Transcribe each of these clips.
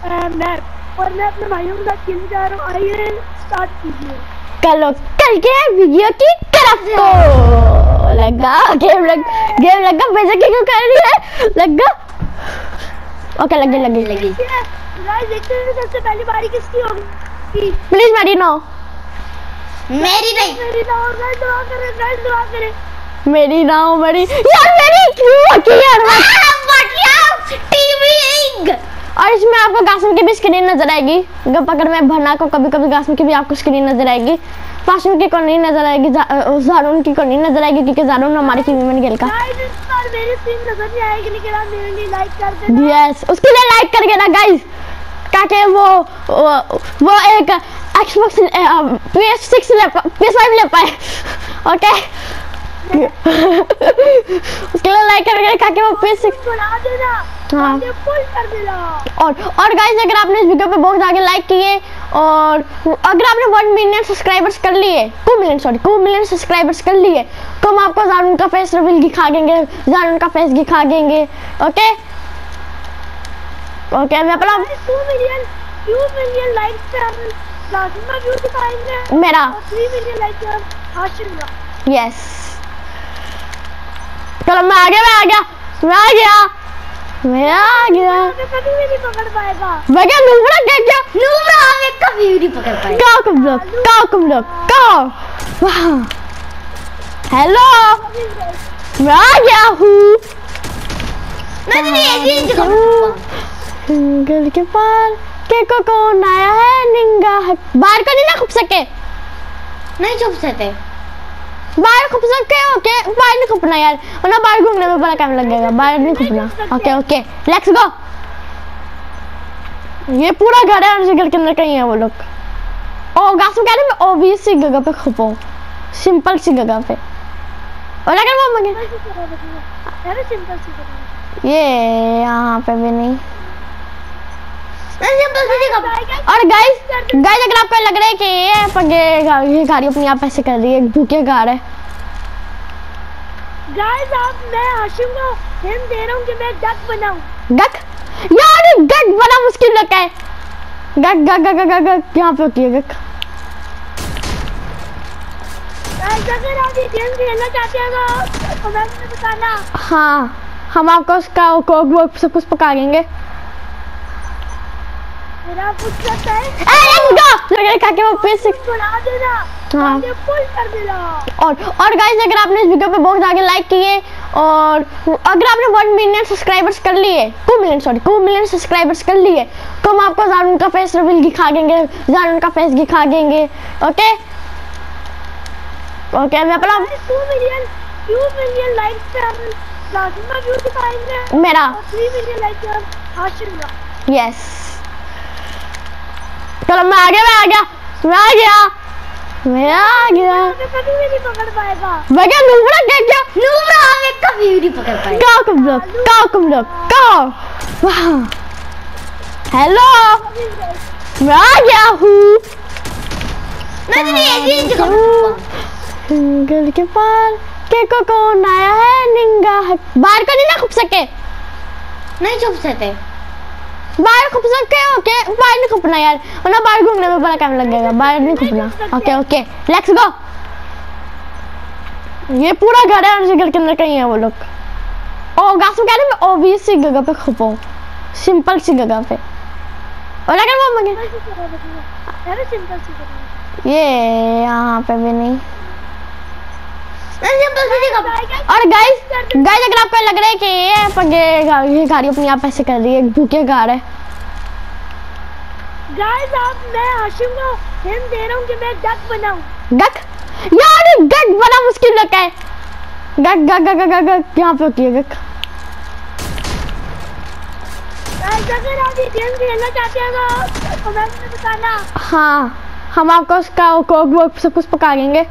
मैं अपने भाइयों के साथ खेलने जा रहा हूँ। आइए स्टार्ट कीजिए। चलो कल के वीडियो की तरफ को लगा गेम लगा वैसे क्यों कर रही है लगा। ओके लगी गाइस देखते हैं सबसे पहली बारी किसकी होगी। प्लीज मेरी नो मेरी नहीं गाइस दुआ करें मेरी ना हो मेरी यार मेरी क्यों की यार टीवी। और इसमें आपको गासम की भी स्क्रीन नजर आएगी। जब अगर मैं भरना को कभी गासम की भी आपको स्क्रीन नजर आएगी। पाशम की को नहीं नजर आएगी, जारून की को नहीं नजर आएगी क्योंकि जारून हमारी टीम में खेल का। मेरी टीम नजर नहीं आएगी लेकिन आप मेरे लिए लाइक कर देना। यस उसके लिए लाइक करके ना गाइस ताकि वो एक Xbox PS5 ले पाए। ओके उसके लिए लाइक करके ताकि वो PS6 बना देना। हाँ फुल कर देना। और गाइस अगर आपने इस वीडियो पे बहुत आगे लाइक किए और अगर आपने 1 मिलियन सब्सक्राइबर्स कर लिए 2 मिलियन सब्सक्राइबर्स कर लिए तो हम आपको जारून का फेस रिवील दिखा देंगे, जारून का फेस दिखा देंगे। ओके मैं अपना 2 मिलियन लाइक्स पे हम लाजिमा व्यू दिखाएंगे। मेरा 3 मिलियन लाइक पे हम हाशिम का। यस चलो मैं आ गया कभी भी नहीं पकड़ पाएगा। मैं क्या नूबड़ा हमें कभी भी नहीं पकड़ पाएगा। तुम लोग हेलो मैं आ गया हूँ गल के पार के को कौन आया है निंगा बाहर को नहीं ना खुप सके नहीं छुप सकते बाहर खुप सकते हो के बाहर नहीं खुपना यार वरना बाहर घूमने में बड़ा टाइम लगेगा। बाहर नहीं खुपना। Okay let's go. ये पूरा घर है और घर के अंदर कहीं है वो लोग। ओ गासम कह रहे मैं ओबीएस सी जगह पे खुपो सिंपल सी जगह पे और अगर वो मगे सिंपल सी जगह ये यहाँ पे भी नहीं। और गाइस अगर आपको लग रहा है कि ये गाड़ी अपनी आप ऐसे कर रही है भूखे कार है गाइस आप मैं हाशिम को हिंट दे रहा हूँ कि मैं डक बनाऊं। डक यार डक बना मुश्किल लगता है। गक यहाँ पे होती है गक। गाइस अगर आप ये गेम खेलना चाहते हैं तो कमेंट में बताना। हाँ हम आपको उसका सब कुछ पका देंगे। मेरा कुछ करता है वो PS6 बना देना। हाँ फुल कर देना। और गाइस अगर आपने इस वीडियो पे बहुत आगे लाइक किए और अगर आपने 1 मिलियन सब्सक्राइबर्स कर लिए 2 मिलियन सब्सक्राइबर्स कर लिए तो हम आपको जारून का फेस रिवील दिखा देंगे, जारून का फेस दिखा देंगे। ओके मैं अपना 2 मिलियन लाइक्स पे हम लाजिमा व्यू दिखाएंगे। मेरा 3 मिलियन लाइक पे हम हाशिम का। यस चलो मैं आ गया कभी भी नहीं पकड़ पाएगा। मैं क्या नूबड़ा हमें कभी भी नहीं पकड़ पाएगा। तुम लोग हेलो मैं आ गया हूँ गल के पार के को कौन आया है निंगा बाहर को नहीं ना खुप सके नहीं छुप सकते बाहर खुप सकते हो के बाहर नहीं खुपना यार वरना बाहर घूमने में बड़ा टाइम लगेगा। बाहर नहीं खुपना। Okay let's go. ये पूरा घर है और घर के अंदर कहीं है वो लोग। ओ गासम कह रहे मैं ओबीएस सी जगह पे खुपो सिंपल सी जगह पे और अगर वो मगे सिंपल सी जगह ये यहाँ पे भी नहीं। और गाइस अगर आपको लग रहा है कि ये गाड़ी अपनी आप ऐसे कर रही है भूखे कार है। गाइस आप मैं हाशिम को हिंट दे रहा हूँ कि मैं डक बनाऊं। डक यार डक बना मुश्किल लगता है। गक यहाँ पे होती है गक। गाइस अगर आप ये गेम खेलना चाहते हैं तो कमेंट में बताना। हाँ हम आपको उसका सब कुछ पका देंगे।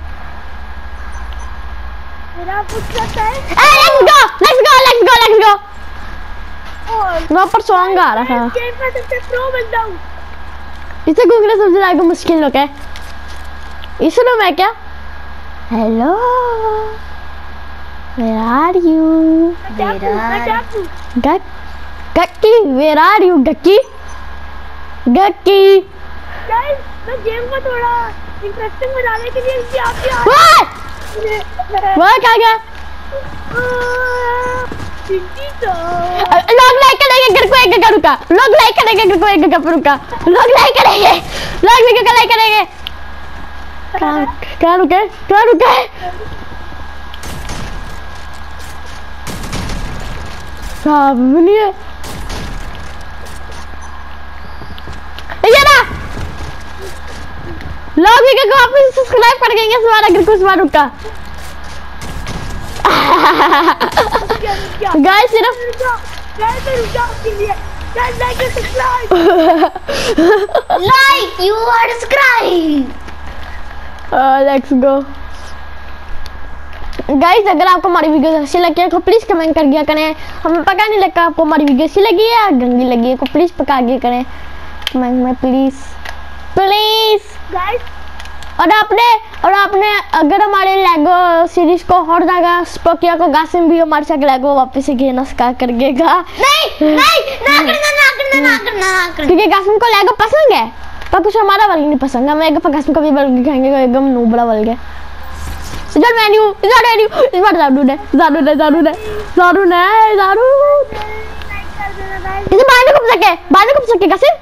मेरा कुछ करता है। लेट्स गो मैं पर सॉन्ग आ रहा था। गेम में सबसे प्रो बनता हूँ। इसे गूगल सबसे ज्यादा मुश्किल होता है। इसलिए मैं क्या hello where are you Gakki where are you Gakki Gakki guys मैं गेम को थोड़ा इंटरेस्टिंग बनाने के लिए इनकी आपकी वो क्या गया लोग लाइक करेंगे घर को एक घर रुका लोग लाइक करेंगे घर को एक घर रुका लोग लाइक करेंगे लोग वीडियो को लाइक करेंगे क्या रुके नहीं है ये ना लोग वीडियो को वापस सब्सक्राइब कर देंगे इस बार अगर कुछ बार रुका गाइस सिर्फ like you are subscribe let's go guys अगर आपको हमारी वीडियो अच्छी लगी है तो प्लीज कमेंट कर दिया करें हमें पता नहीं लगता आपको हमारी वीडियो अच्छी लगी है या गंदी लगी है तो प्लीज पका दिया करें कमेंट में प्लीज गाइस और आपने अगर हमारे लेगो सीरीज को और जगह स्पोकिया को गासिम भी हमारे साथ लेगो वापस से गेना स्टार्ट कर देगा ना करना क्योंकि गासिम को लेगो पसंद है पर कुछ हमारा वाली नहीं पसंद है मैं गासिम को भी बल्कि खाएंगे एकदम नूबड़ा वाल गया इधर मेन्यू इस बार जादू ने इसे बाहर घूम सके गासिम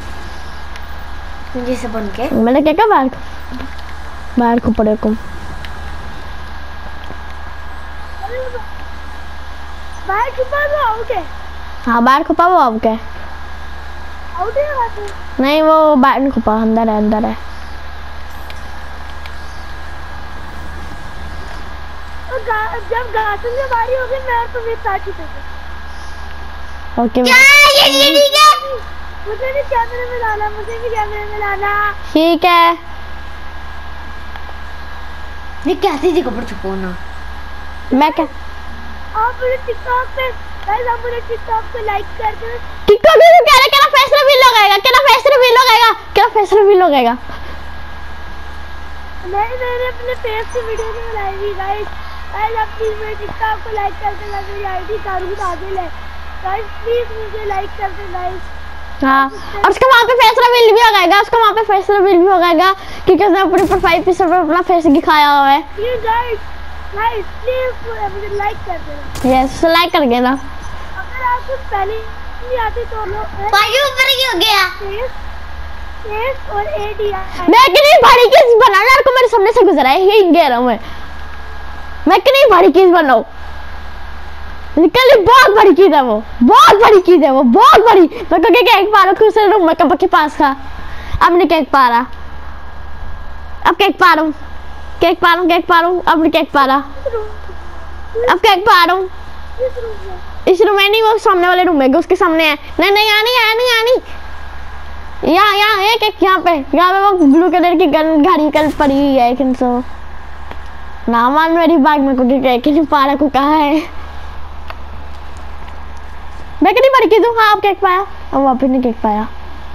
जैसे बन के मैंने क्या बाहर को पड़े को बाहर छुपा दो आउट है हाँ बाहर छुपा वो आउट है आउट है नहीं वो बाहर नहीं छुपा अंदर है जब गासन से बारी होगी मैं तो भी साथ ही ओके ये ठीक है मुझे भी कैमरे में लाना ठीक है ये कैसी जगह पर छुपाना मैं क्या आप मुझे टिकटॉक पे गाइस आप मुझे टिकटॉक पे लाइक कर दो टिकटॉक पे क्या है क्या फेस रिवील लगाएगा मैंने अपने फेस की वीडियो नहीं बनाई थी गाइस आप प्लीज मेरे टिकटॉक को लाइक कर देना मेरी आईडी तारू आदिल है गाइस प्लीज मुझे लाइक कर दो गाइस हाँ और उसका वहाँ पे फेस रिवील भी हो जाएगा क्योंकि उसने अपने प्रोफाइल पिक्चर पर अपना फेस दिखाया हुआ है गाइस प्लीज मुझे लाइक कर देना यस लाइक कर देना अगर आपको पहले नहीं आती तो लोग भाई ऊपर ही हो गया फेस और एडीआर मैं कितनी भारी चीज बनाना यार को मेरे सामने से गुजरा है यही कह रहा हूँ मैं कितनी भारी चीज बनाऊं निकल बहुत बड़ी चीज है वो बहुत बड़ी मैं तो केक पा रहा हूँ रूम में कब के पास था अब नहीं केक पा रहा अब केक पा रहा हूँ अब नहीं केक पा रहा अब केक पा रहा हूँ इस रूम में नहीं वो सामने वाले रूम में उसके सामने है नहीं आनी यहाँ है केक यहाँ पे वो ब्लू कलर की गन गाड़ी कल पड़ी हुई है लेकिन सो ना मान मेरी बाग में को केक नहीं पा रहा को कहा है मैं कितनी बड़ी चीज हूँ हाँ आप केक पाया और वापस नहीं केक पाया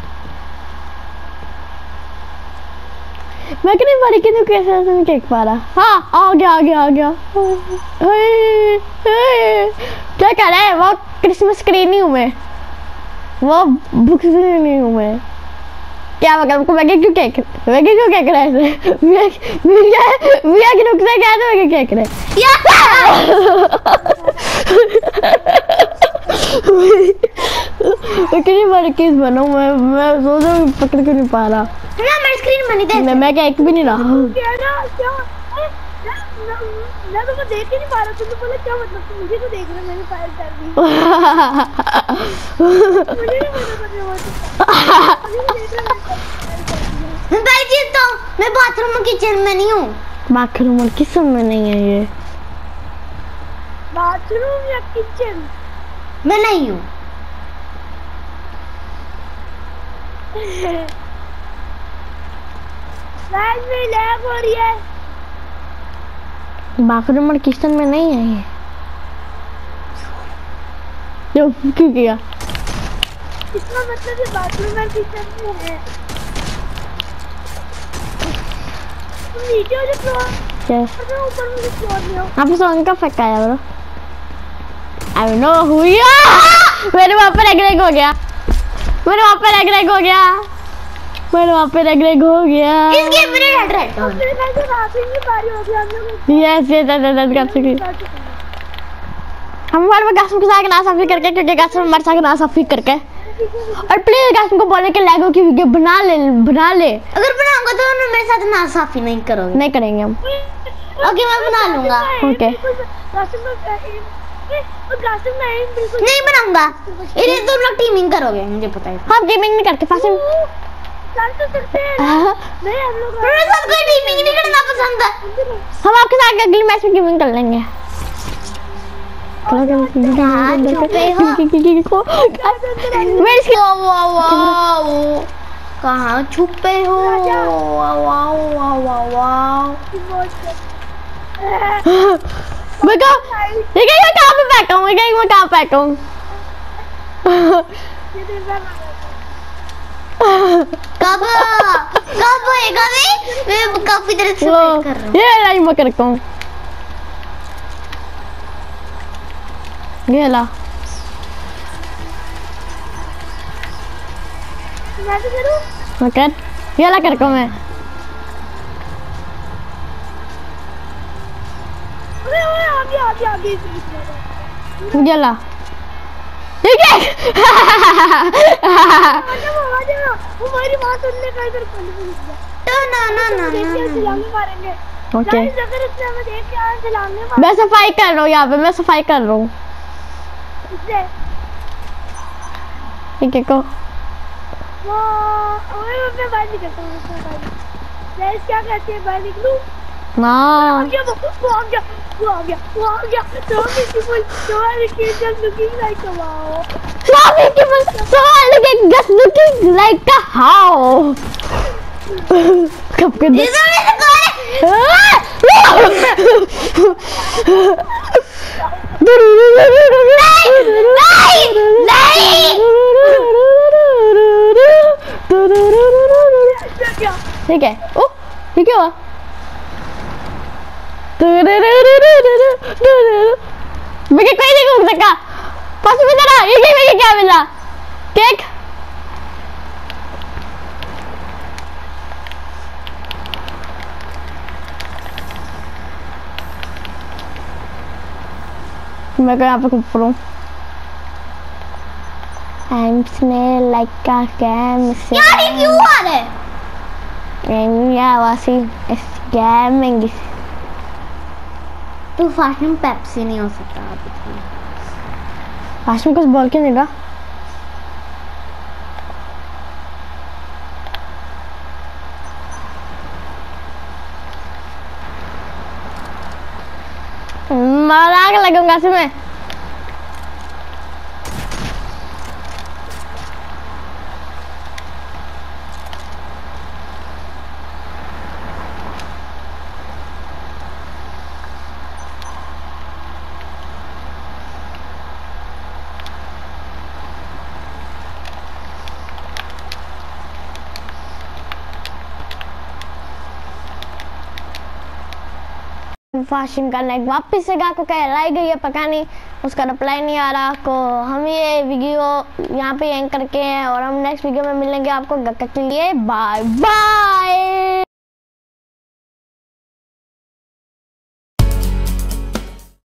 मैं कितनी बड़ी चीज हूँ कैसे नहीं केक पा रहा हाँ आ गया क्या कह रहा है वो क्रिसमस ट्री नहीं हूँ मैं वो बुक्स नहीं हूँ मैं क्या मतलब को मैं क्यों केक रहा है मिया की नुकसान क्या है मैं केक रहा कितनी बड़ी चीज बनाऊं मैं सोच रहा हूँ पकड़ के नहीं पा रहा ना मेरी स्क्रीन बनी थी मैं क्या एक भी नहीं रहा मैं तो देख ही नहीं पा रहा तुमने बोला क्या मतलब तुम मुझे तो देख रहे मैंने फायर कर दी मुझे नहीं पता भाई जी तो मैं बाथरूम और किचन में नहीं हूँ बाथरूम और किचन में नहीं है ये बाथरूम या किचन मैं नहीं हूँ में लैग हो रही है बाथरूम और किचन में नहीं है ये क्यों किया इसका मतलब ये बाथरूम और किचन में है तुम नीचे वाले फ्लोर ऊपर वाले फ्लोर में हो आप सोने का फैक्ट आया bro I don't know who you are मेरे वहाँ पर एग्रेग हो गया मेरे वहाँ पे रैग हो गया, मेरे वहाँ पे रैग हो गया। इस गेम में रेड रेड और फिर मैं जब आती नहीं पारी हो गया हम लोग यस कर सके हम हमारे गासम के साथ ना साफी करके, क्योंकि गासम हमारे साथ ना साफी करके। और प्लीज गासम को बोले कि लेगो की वीडियो बना ले। अगर बनाऊंगा तो मेरे साथ नासाफी नहीं करोगे? नहीं करेंगे हम। ओके मैं बना लूंगा। ओके नहीं बनाऊंगा, इधर तुम लोग टीमिंग करोगे मुझे पता है। हम टीमिंग नहीं करते फासिम। नहीं हम लोग मेरे साथ कोई टीमिंग नहीं करना पसंद है। हम आपके साथ अगली मैच में टीमिंग कर लेंगे। कहाँ छुपे हो? मैं कहाँ पे बैठा हूँ? मैं कहाँ बैठा हूँ? कब होएगा? मैं काफी देर से वेट कर रहा हूँ। ये लाइन में करता हूँ। ये ला मैं कर, ये ला करता हूँ मैं। ये ला ठीक है। हमारी बात सुनने का इधर ना मारेंगे। ओके अगर इसने हमें देख के आए चलाने मैं सफाई कर रहा हूँ यहाँ पे, मैं सफाई कर रहा हूँ। ठीक है को मैं बाहर निकलता हूँ। क्या कहते हैं बाहर निकलूं? ना वो आ गया तो looking like a wow. just looking like a how. कब के नहीं ठीक है। ओ ठीक है हुआ। मुझे कोई नहीं घूम सका। पास में जरा ये क्या मिला? केक मैं को यहाँ पे घूम पड़ूं। I'm smell like a scam. यार ये क्यों आ रहा है? Yeah, वासी scamming. तू फास्ट में पेप्सी नहीं हो सकता आप। फास्ट में कुछ बोल के नहीं रहा। आग लगूंगा इसमें। फाशिम का लाइक वापस से गा को कह लाई गई है, पता नहीं उसका रिप्लाई नहीं आ रहा। को हम ये वीडियो यहाँ पे एंड करके हैं और हम नेक्स्ट वीडियो में मिलेंगे आपको। के लिए बाय बाय।